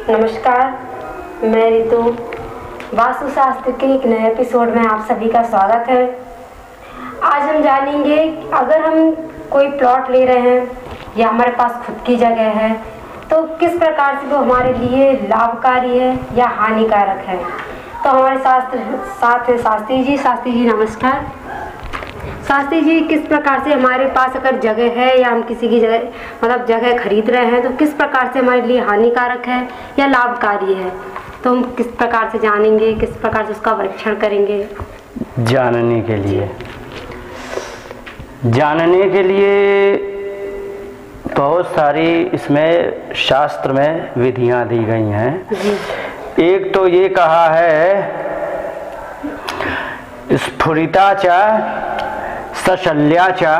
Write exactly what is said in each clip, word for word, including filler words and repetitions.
नमस्कार, मैं रितु। वास्तुशास्त्र के एक नए एपिसोड में आप सभी का स्वागत है। आज हम जानेंगे अगर हम कोई प्लॉट ले रहे हैं या हमारे पास खुद की जगह है तो किस प्रकार से वो हमारे लिए लाभकारी है या हानिकारक है। तो हमारे शास्त्र साथ है शास्त्री जी। शास्त्री जी नमस्कार। शास्त्री जी, किस प्रकार से हमारे पास अगर जगह है या हम किसी की जगह मतलब जगह खरीद रहे हैं तो किस प्रकार से हमारे लिए हानिकारक है या लाभकारी है, तो हम किस प्रकार से जानेंगे, किस प्रकार से उसका परीक्षण करेंगे? जानने के लिए जानने के लिए बहुत सारी इसमें शास्त्र में विधियां दी गई हैं। एक तो ये कहा है स्फुरिता च सशल्या च।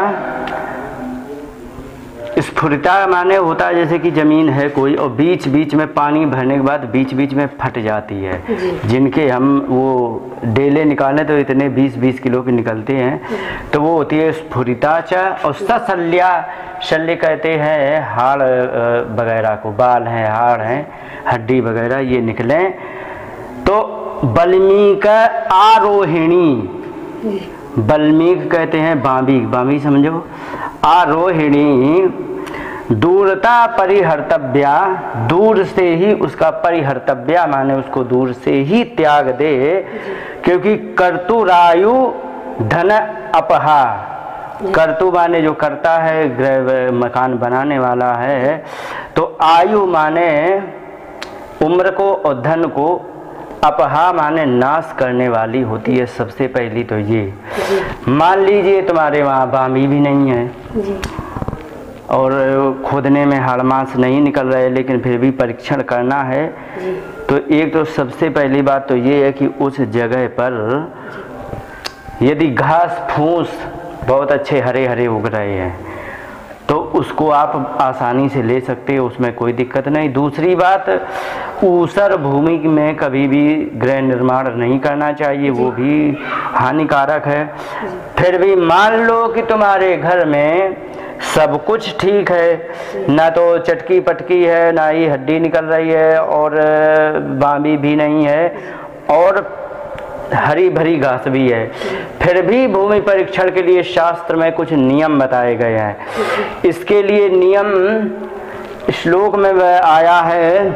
स्फुरिता माने होता है जैसे कि ज़मीन है कोई और बीच बीच में पानी भरने के बाद बीच बीच में फट जाती है, जिनके हम वो डेले निकालें तो इतने बीस बीस किलो के निकलते हैं, तो वो होती है स्फुरिता च। और सशल्या, शल्य कहते हैं हाड़ वगैरह को, बाल हैं, हाड़ हैं, हड्डी वगैरह ये निकलें। तो बल्मीक आरोहिणी, बल्मीक कहते हैं बांबी, बांबी समझो। आरोहिणी दूरता परिहर्तव्या, दूर से ही उसका परिहर्तव्या माने उसको दूर से ही त्याग दे, क्योंकि कर्तुरायु धन अपहा। कर्तु माने जो करता है, गृह मकान बनाने वाला है, तो आयु माने उम्र को और धन को, अपहा माने नाश करने वाली होती है। सबसे पहली तो ये मान लीजिए तुम्हारे वहाँ बामी भी नहीं है जी। और खोदने में हाड़ मांस नहीं निकल रहे, लेकिन फिर भी परीक्षण करना है जी। तो एक तो सबसे पहली बात तो ये है कि उस जगह पर यदि घास फूस बहुत अच्छे हरे हरे उग रहे हैं तो उसको आप आसानी से ले सकते हो, उसमें कोई दिक्कत नहीं। दूसरी बात, ऊसर भूमि में कभी भी गृह निर्माण नहीं करना चाहिए, वो भी हानिकारक है। फिर भी मान लो कि तुम्हारे घर में सब कुछ ठीक है, ना तो चटकी पटकी है, ना ही हड्डी निकल रही है और बांबी भी नहीं है और हरी भरी घास भी है, फिर भी भूमि परीक्षण के लिए शास्त्र में कुछ नियम बताए गए हैं। इसके लिए नियम श्लोक में आया है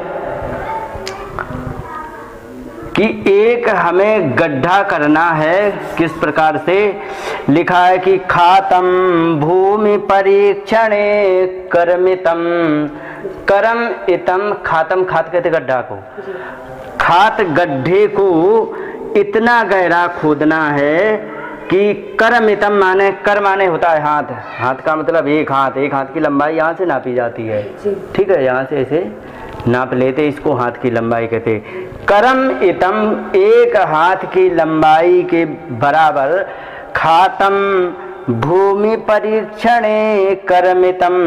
कि एक हमें गड्ढा करना है। किस प्रकार से लिखा है कि खातम भूमि परीक्षणे कर्मितम, करम इतम, खातम खात कहते गड्ढा को, खात गड्ढे को इतना गहरा खोदना है कि करमितम माने, कर माने होता है हाथ, हाथ का मतलब एक हाथ, एक हाथ की लंबाई यहाँ से नापी जाती है, ठीक है, यहाँ से ऐसे नाप लेते, इसको हाथ की लंबाई कहते। करम इतम, एक हाथ की लंबाई के बराबर, खातम भूमि परीक्षणे कर्मितम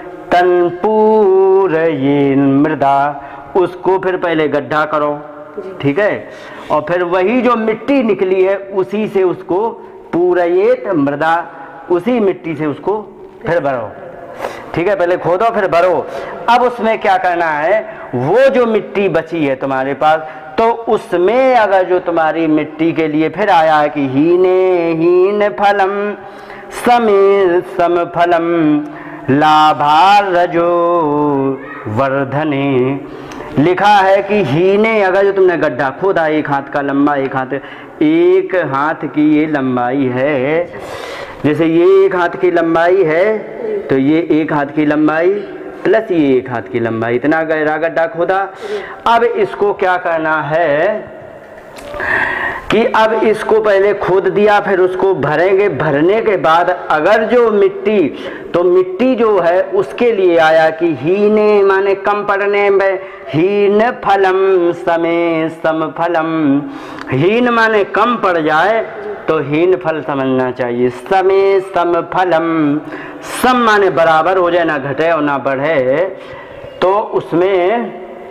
तन्पूरयेन मृदा, उसको फिर पहले गड्ढा करो, ठीक है, और फिर वही जो मिट्टी निकली है उसी से उसको पूरयेत मृदा, उसी मिट्टी से उसको फिर भरो, ठीक है, पहले खोदो फिर भरो। अब उसमें क्या करना है, वो जो मिट्टी बची है तुम्हारे पास, तो उसमें अगर जो तुम्हारी मिट्टी के लिए फिर आया है कि हीने हीन फलम समे सम फलम लाभारजो वर्धने, लिखा है कि हीने, अगर जो तुमने गड्ढा खोदा एक हाथ का लंबा, एक हाथ, एक हाथ की ये लंबाई है, जैसे ये एक हाथ की लंबाई है तो ये एक हाथ की लंबाई प्लस ये एक हाथ की लंबाई, इतना गहरा गड्ढा खोदा। अब इसको क्या करना है कि अब इसको पहले खोद दिया, फिर उसको भरेंगे, भरने के बाद अगर जो मिट्टी, तो मिट्टी जो है उसके लिए आया कि हीने माने कम पड़ने में, हीन फलम समे सम फलम, हीन माने कम पड़ जाए तो हीन फल समझना चाहिए, समे सम फलम, सम माने बराबर हो जाए, ना घटे और ना बढ़े, तो उसमें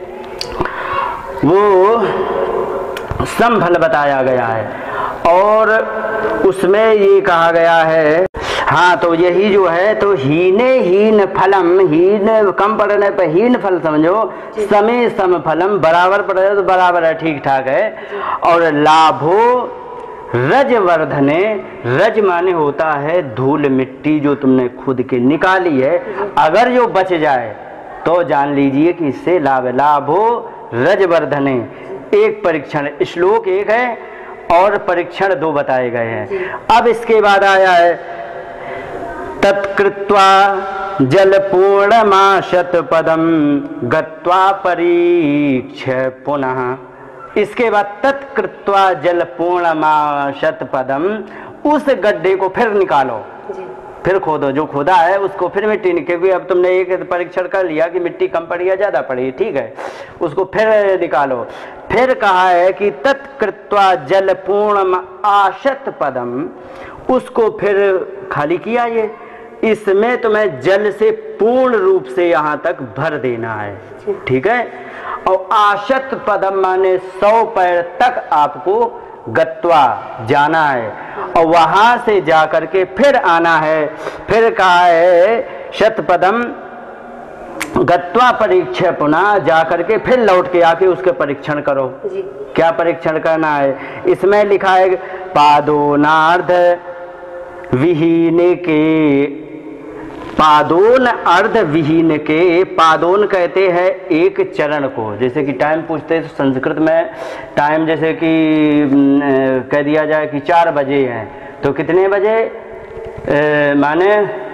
वो सम फल बताया गया है। और उसमें ये कहा गया है हाँ, तो यही जो है, तो हीने हीन फलम, हीन कम पड़ने पर हीन फल समझो, समय सम फलम, बराबर पड़ जाए तो बराबर है, ठीक ठाक है। और लाभो रज वर्धने, रज माने होता है धूल मिट्टी जो तुमने खुद के निकाली है, अगर जो बच जाए तो जान लीजिए कि इससे लाभ है। लाभो रज वर्धने, एक परीक्षण, श्लोक एक है और परीक्षण दो बताए गए हैं। अब इसके बाद आया है तत्कृत्वा जल पूर्णमा शतपदम गत्वा परीक्ष पुनः। इसके बाद तत्कृत्वा जल पूर्णमा शतपदम, उस गड्ढे को फिर निकालो, फिर खोदो, जो खोदा है उसको फिर मिट्टी निकलेगी। अब तुमने एक परीक्षण कर लिया कि मिट्टी कम पड़ी या ज्यादा पड़ी, ठीक है, उसको फिर निकालो। फिर कहा है कि तत्कृत्वा जल पूर्ण आशत पदम, उसको फिर खाली किया। ये इसमें तुम्हें जल से पूर्ण रूप से यहां तक भर देना है, ठीक है। और आशत पदम माने सौ पैर तक आपको गत्वा जाना है और वहां से जाकर के फिर आना है। फिर कहा है शतपदम गत्वा परीक्षा, पुनः जाकर के फिर लौट के आके उसके परीक्षण करो जी। क्या परीक्षण करना है? इसमें लिखा है पादोनार्ध विहीने के, पादोन अर्ध विहीन के, पादोन कहते हैं एक चरण को। जैसे कि टाइम पूछते हैं तो संस्कृत में टाइम जैसे कि कह दिया जाए कि चार बजे हैं, तो कितने बजे ए, माने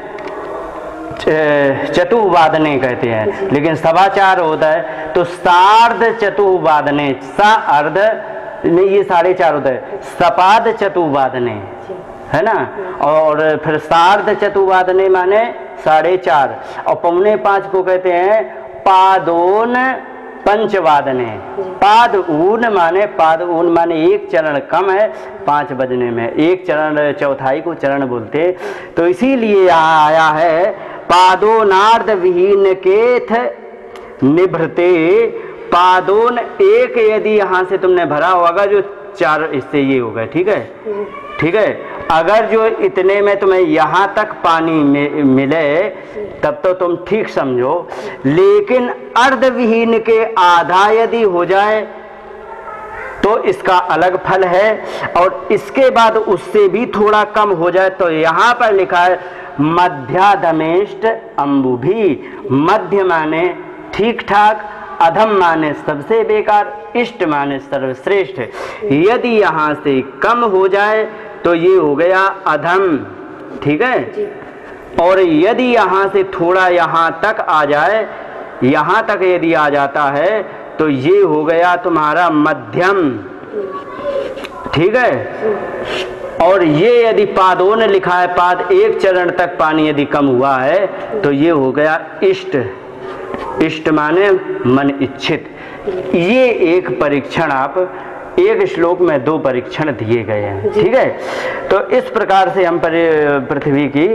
चतुर्वादने कहते हैं, लेकिन सवा चार होता है तो सार्ध चतुर्वादने, सा अर्ध में ये साढ़े चार होता है, सपाद चतुर्वादने है ना। और फिर सार्ध चतुर्वादने माने साढ़े चार, और पौने पांच को कहते हैं पादोन पंचवादने। पाद ऊन माने, पाद ऊन माने एक चरण कम है पांच बजने में, एक चरण चौथाई को चरण बोलते। तो इसीलिए यहाँ आया है पादोनार्ध विहीन केथ निभृते, पादोन एक यदि यहाँ से तुमने भरा होगा जो चार, इससे ये होगा, ठीक है, ठीक है। अगर जो इतने में तुम्हें यहाँ तक पानी में मिले तब तो तुम ठीक समझो, लेकिन अर्धविहीन के आधा यदि हो जाए तो इसका अलग फल है, और इसके बाद उससे भी थोड़ा कम हो जाए तो यहाँ पर लिखा है मध्याधमेष्ट अम्बुभी। मध्य माने ठीक ठाक, अधम माने सबसे बेकार, इष्ट माने सर्वश्रेष्ठ। यदि यहाँ से कम हो जाए तो ये हो गया अधम, ठीक है। और यदि यहाँ से थोड़ा यहाँ तक आ जाए, यहाँ तक यदि आ जाता है तो ये हो गया तुम्हारा मध्यम, ठीक है। और ये यदि पादोन लिखा है, पाद एक चरण तक पानी यदि कम हुआ है तो ये हो गया इष्ट। इष्ट माने मन इच्छित। ये एक परीक्षण, आप एक श्लोक में दो परीक्षण दिए गए हैं, ठीक है। तो इस प्रकार से हम पृथ्वी की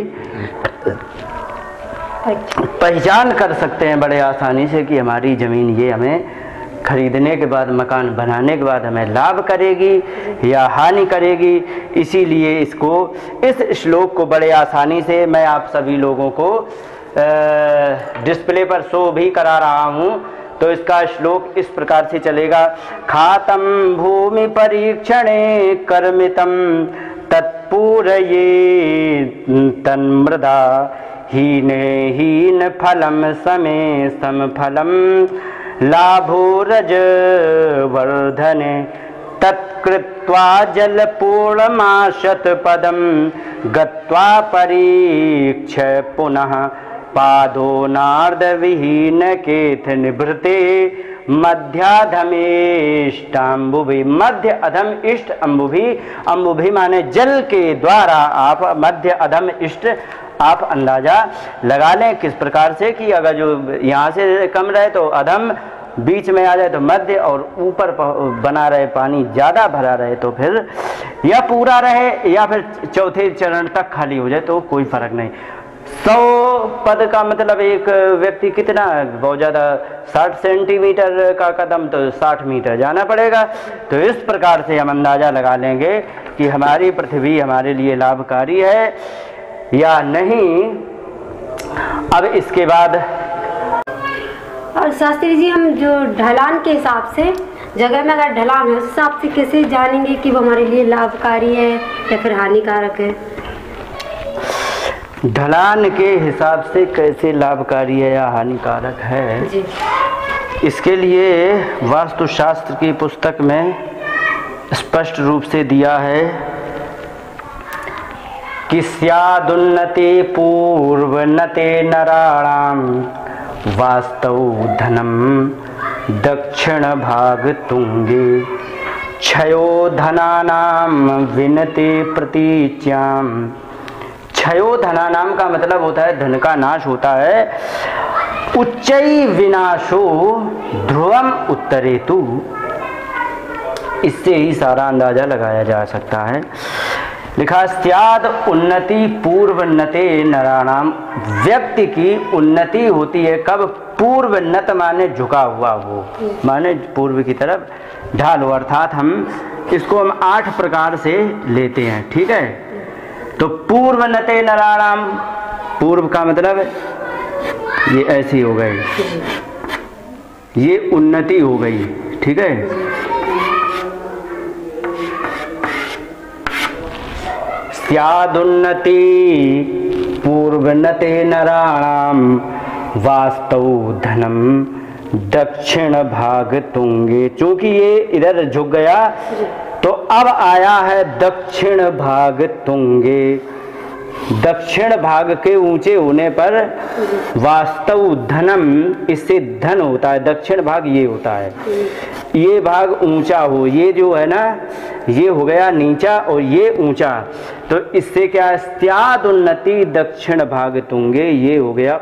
पहचान कर सकते हैं बड़े आसानी से कि हमारी जमीन ये हमें खरीदने के बाद, मकान बनाने के बाद हमें लाभ करेगी या हानि करेगी। इसीलिए इसको, इस श्लोक को बड़े आसानी से मैं आप सभी लोगों को डिस्प्ले पर शो भी करा रहा हूँ। तो इसका श्लोक इस प्रकार से चलेगा। खातम भूमि परीक्षणे कर्मितम तत्पूरये तन्मृदा हीने हीन फलम समे सम फलम लाभो रज वर्धने तत्कृत्वा जल पूर्णमाशत पदम गत्वा परीक्ष पुनः पादोनार्ध विहीन केथ निभृते मध्याधमेष्टाम्बुभि। मध्य अधम इष्ट अम्बुभि। अम्बुभि माने जल के द्वारा आप मध्य अधम इष्ट आप अंदाजा लगा लें। किस प्रकार से कि अगर जो यहाँ से कम रहे तो अधम, बीच में आ जाए तो मध्य, और ऊपर बना रहे पानी ज़्यादा भरा रहे तो फिर या पूरा रहे या फिर चौथे चरण तक खाली हो जाए तो कोई फर्क नहीं। सौ पद का मतलब एक व्यक्ति कितना, बहुत ज़्यादा साठ सेंटीमीटर का कदम तो साठ मीटर जाना पड़ेगा। तो इस प्रकार से हम अंदाज़ा लगा लेंगे कि हमारी पृथ्वी हमारे लिए लाभकारी है। या नहीं। अब इसके बाद और शास्त्री जी, हम जो ढलान के हिसाब से, जगह में अगर ढलान है उस हिसाब से कैसे जानेंगे कि वो हमारे लिए लाभकारी है या फिर हानिकारक है? ढलान के हिसाब से कैसे लाभकारी है या हानिकारक है जी। इसके लिए वास्तुशास्त्र की पुस्तक में स्पष्ट रूप से दिया है कि स्यादुन्नते पूर्वनते नराणाम वास्तव धनम दक्षिण भाग तुंगे क्षयो धनानाम विनते प्रतीच्याम। क्षयो धनानाम का मतलब होता है धन का नाश होता है। उच्चई विनाशो ध्रुवम उत्तरेतु। इससे ही सारा अंदाजा लगाया जा सकता है। लिखा स्याद उन्नति पूर्वनते नराणाम। व्यक्ति की उन्नति होती है कब? पूर्वनत माने झुका हुआ, वो माने पूर्व की तरफ ढाल हो। अर्थात हम इसको हम आठ प्रकार से लेते हैं, ठीक है। तो पूर्वनते नराणाम, पूर्व का मतलब ये ऐसी हो गई, ये उन्नति हो गई, ठीक है। स्यादुन्नति पूर्वनते नराणाम वास्तव धनम दक्षिण भाग तुंगे। चूंकि ये इधर झुक गया तो अब आया है दक्षिण भाग तुंगे। दक्षिण भाग के ऊंचे होने पर वास्तव धनम, इससे धन होता है। दक्षिण भाग ये होता है, ये भाग ऊंचा हो, ये जो है ना ये हो गया नीचा और ये ऊंचा। तो इससे क्या है? स्यादुन्नति दक्षिण भाग तुंगे, ये हो गया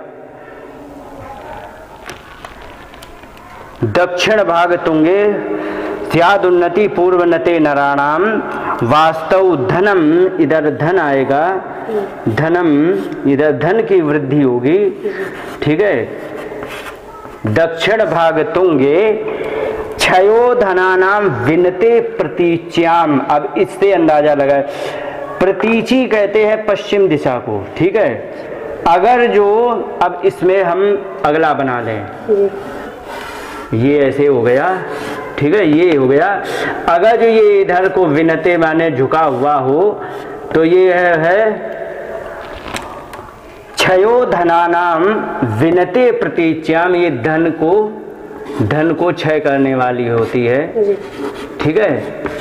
दक्षिण भाग तुंगे। स्यादुन्नति पूर्वनते नराणाम वास्तव धनम, इधर धन आएगा, धनम इधर धन की वृद्धि होगी, ठीक है। दक्षिण भाग तुंगे क्षयो धनानाम विनते प्रतीच्याम। अब इससे अंदाजा लगाए, प्रतीची कहते हैं पश्चिम दिशा को, ठीक है। अगर जो अब इसमें हम अगला बना लें, ये ऐसे हो गया, ठीक है, ये हो गया। अगर जो ये इधर को विनते माने झुका हुआ हो तो ये है, है क्षयो धनानाम विनते प्रतीच्याम। ये धन को धन को क्षय करने वाली होती है, ठीक है।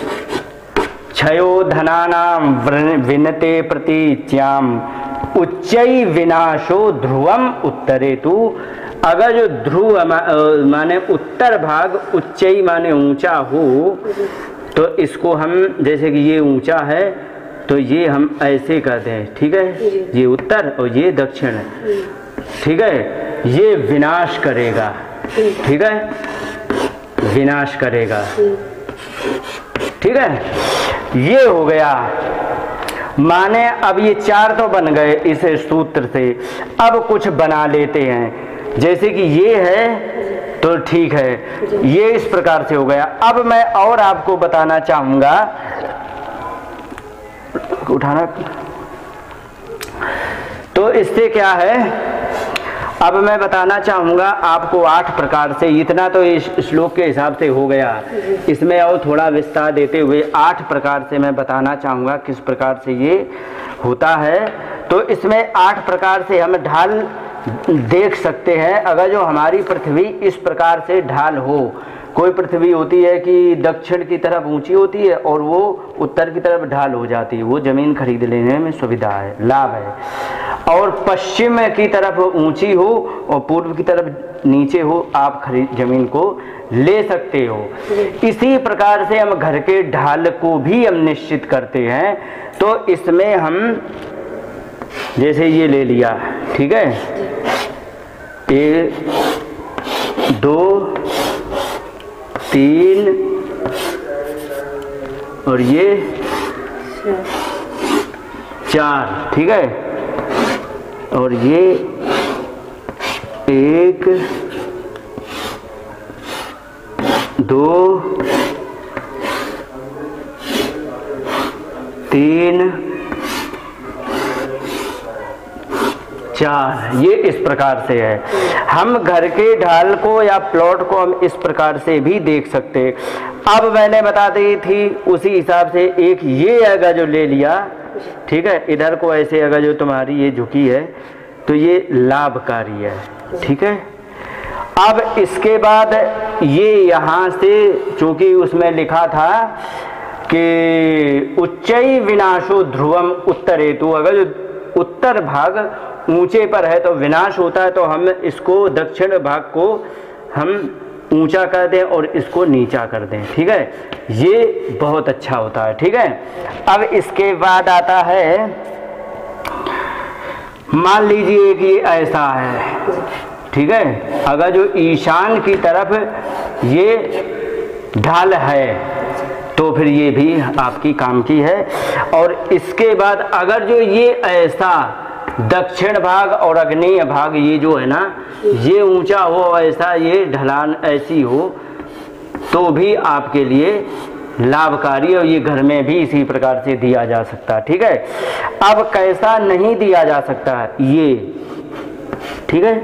क्षयो धनानाम विनते प्रतीच्याम उच्चई विनाशो ध्रुवम उत्तरेतु। अगर जो ध्रुव माने उत्तर भाग, उच्चई माने ऊंचा हो, तो इसको हम जैसे कि ये ऊंचा है तो ये हम ऐसे करते हैं, ठीक है। ये उत्तर और ये दक्षिण, ठीक है। ये विनाश करेगा, ठीक है, विनाश करेगा, ठीक है। ये हो गया माने। अब ये चार तो बन गए इस सूत्र से। अब कुछ बना लेते हैं, जैसे कि ये है तो ठीक है, ये इस प्रकार से हो गया। अब मैं और आपको बताना चाहूंगा, उठाना, तो इससे क्या है, अब मैं बताना चाहूंगा आपको आठ प्रकार से। इतना तो इस श्लोक के हिसाब से हो गया, इसमें और थोड़ा विस्तार देते हुए आठ प्रकार से मैं बताना चाहूंगा किस प्रकार से ये होता है। तो इसमें आठ प्रकार से हम ढाल देख सकते हैं। अगर जो हमारी पृथ्वी इस प्रकार से ढाल हो, कोई पृथ्वी होती है कि दक्षिण की तरफ ऊंची होती है और वो उत्तर की तरफ ढाल हो जाती है, वो जमीन खरीद लेने में सुविधा है, लाभ है। और पश्चिम की तरफ ऊंची हो और पूर्व की तरफ नीचे हो, आप खरीद जमीन को ले सकते हो। इसी प्रकार से हम घर के ढाल को भी हम निश्चित करते हैं। तो इसमें हम जैसे ये ले लिया, ठीक है, एक दो तीन और ये चार, ठीक है। और ये एक दो तीन चार, ये इस प्रकार से है। हम घर के ढाल को या प्लॉट को हम इस प्रकार से भी देख सकते। अब मैंने बता दी थी उसी हिसाब से एक ये अगर जो ले लिया, ठीक है, इधर को ऐसे अगर जो तुम्हारी ये झुकी है तो ये लाभकारी है, ठीक है। अब इसके बाद ये यहाँ से, चूंकि उसमें लिखा था कि उच्चई विनाशो ध्रुवम उत्तर हेतु, अगर जो उत्तर भाग ऊंचे पर है तो विनाश होता है, तो हम इसको दक्षिण भाग को हम ऊंचा कर दें और इसको नीचा कर दें, ठीक है, ये बहुत अच्छा होता है, ठीक है। अब इसके बाद आता है, मान लीजिए कि ऐसा है, ठीक है, अगर जो ईशान की तरफ ये ढाल है तो फिर ये भी आपकी काम की है। और इसके बाद अगर जो ये ऐसा दक्षिण भाग और आग्नेय भाग ये जो है ना, ये ऊंचा हो, ऐसा ये ढलान ऐसी हो, तो भी आपके लिए लाभकारी, और ये घर में भी इसी प्रकार से दिया जा सकता है, ठीक है। अब कैसा नहीं दिया जा सकता है ये, ठीक है,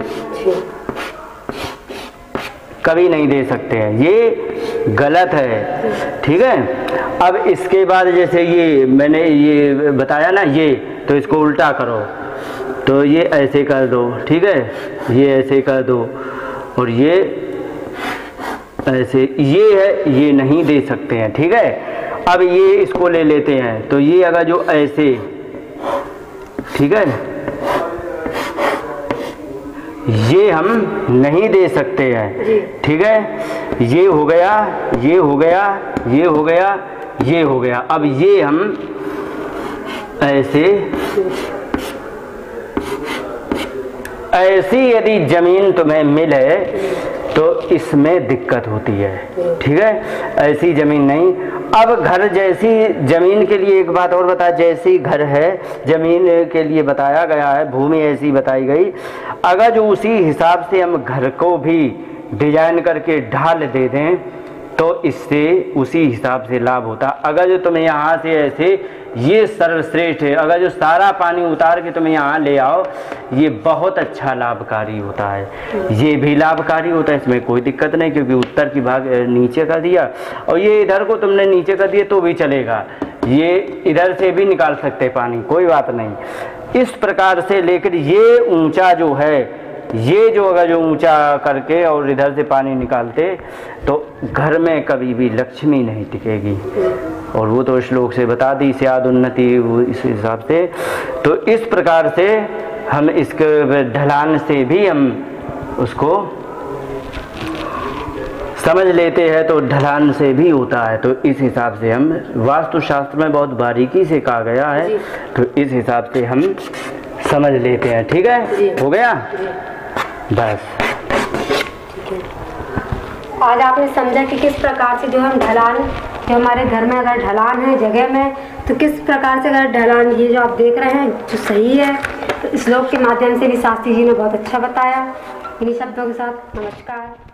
कभी नहीं दे सकते हैं, ये गलत है, ठीक है। अब इसके बाद जैसे ये मैंने ये बताया ना, ये तो इसको उल्टा करो, तो ये ऐसे कर दो, ठीक है, ये ऐसे कर दो, और ये ऐसे, ये है, ये नहीं दे सकते हैं, ठीक है। अब ये इसको ले लेते हैं, तो ये अगर जो ऐसे, ठीक है, ये हम नहीं दे सकते हैं, ठीक है, ये हो गया, ये हो गया, ये हो गया, ये हो गया। अब ये हम ऐसे, ऐसी यदि जमीन तुम्हें मिले तो इसमें दिक्कत होती है, ठीक है, ऐसी जमीन नहीं। अब घर जैसी जमीन के लिए एक बात और बता, जैसी घर है जमीन के लिए बताया गया है, भूमि ऐसी बताई गई, अगर जो उसी हिसाब से हम घर को भी डिजाइन करके ढाल दे दें तो इससे उसी हिसाब से लाभ होता। अगर जो तुम्हें यहाँ से ऐसे, ये सर्वश्रेष्ठ है, अगर जो सारा पानी उतार के तुम्हें यहाँ ले आओ, ये बहुत अच्छा लाभकारी होता है, ये भी लाभकारी होता है, इसमें कोई दिक्कत नहीं, क्योंकि उत्तर की भाग नीचे कर दिया, और ये इधर को तुमने नीचे कर दिया तो भी चलेगा, ये इधर से भी निकाल सकते पानी, कोई बात नहीं। इस प्रकार से लेकर ये ऊंचा जो है, ये जो अगर जो ऊंचा करके और इधर से पानी निकालते तो घर में कभी भी लक्ष्मी नहीं टिकेगी, और वो तो श्लोक से बता दी, स्याद उन्नति, इस हिसाब से। तो इस प्रकार से हम इसके ढलान से भी हम उसको समझ लेते हैं, तो ढलान से भी होता है, तो इस हिसाब से हम, वास्तुशास्त्र में बहुत बारीकी से कहा गया है, तो इस हिसाब से हम समझ लेते हैं, ठीक है, हो गया बस। आज आपने समझा कि किस प्रकार से जो हम ढलान, जो हमारे घर में अगर ढलान है जगह में, तो किस प्रकार से अगर ढलान, ये जो आप देख रहे हैं जो सही है, तो इस श्लोक के माध्यम से भी शास्त्री जी ने बहुत अच्छा बताया। इन्हीं शब्दों के साथ नमस्कार।